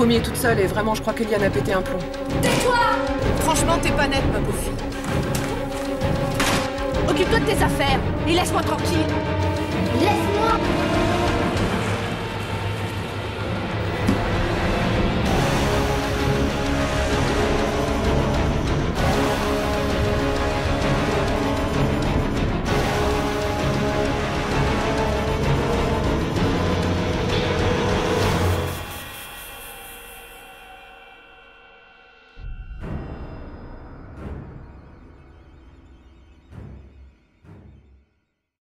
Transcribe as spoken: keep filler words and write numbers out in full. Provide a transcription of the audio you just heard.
vomi toute seule et vraiment, je crois qu'Eliane a pété un plomb. Tais-toi! Franchement, t'es pas nette, ma pauvre fille. Occupe-toi de tes affaires et laisse-moi tranquille. Laisse-moi.